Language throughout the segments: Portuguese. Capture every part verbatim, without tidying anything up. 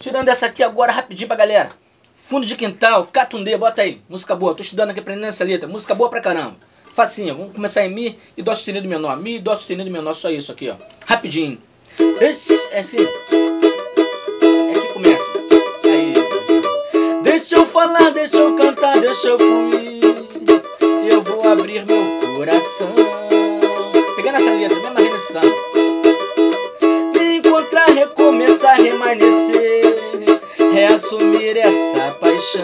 Tirando essa aqui agora rapidinho pra galera. Fundo de quintal, Catundê, bota aí. Música boa, tô estudando aqui, aprendendo essa letra. Música boa pra caramba. Facinha, vamos começar em Mi e Dó sustenido menor. Mi, Dó sustenido menor, só isso aqui, ó. Rapidinho. Esse, é assim. É que começa. Aí. Deixa eu falar, deixa eu cantar, deixa eu fluir. Eu vou abrir meu coração. Pegando essa letra, mesma remissão. Me encontrar, recomeçar, remanescer, reassumir essa paixão.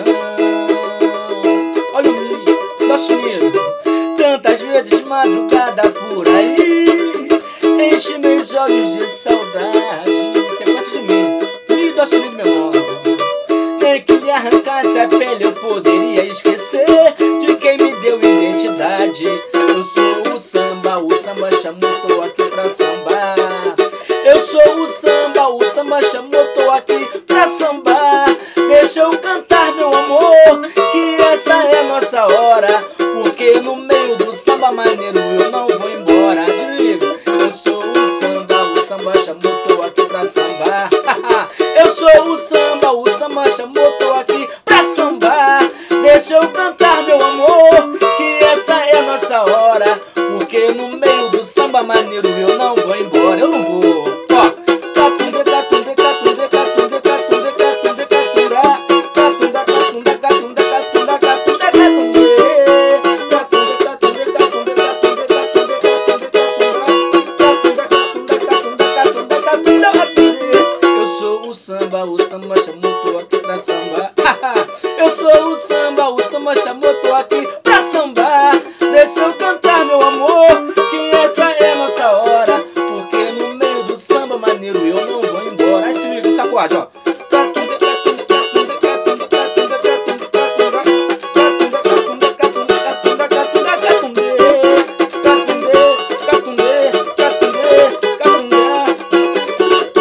Olha o Mi, Dó sustenido. Tantas vezes madrugada por aí, enche meus olhos de saudade. Sequência de mim, Mi, Dó sustenido menor. Nem que me arrancasse a pele eu poderia esquecer de quem me deu identidade. Eu sou o samba, o samba chamou, tô aqui pra sambar. Eu sou o samba, o samba chamou, tô aqui pra sambar. Deixa eu cantar, meu amor, que essa é nossa hora. Porque no meio do samba maneiro eu não vou embora. Diga, eu sou o samba, o samba chamou, tô aqui pra sambar. Eu sou o samba, o samba chamou, tô aqui pra sambar. Deixa eu cantar, meu amor, que essa é nossa hora. Porque no meio do samba maneiro eu não vou embora. Eu não vou. Ó, catunde, catunde, catunde, catunde, catunde, catunde, caturá. Catunda, catunda, catunda, catunda, catunda, catunde. Catunde, catunde, catunde, catunde, catunde, catunde, caturá. Catunda, catunda, catunda, catunda, catunda, catunde. Eu sou o samba, o samba chamou, tô aqui pra sambar. Eu sou o samba, o samba chamou, tô aqui pra sambar. Deixa eu cantar, meu amor, que essa é nossa hora. Porque no meio do samba maneiro eu não vou embora. Aí se liga, sacode, ó.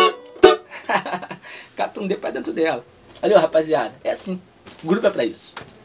Catundê pra dentro dela. Valeu, rapaziada. É assim. O grupo é pra isso.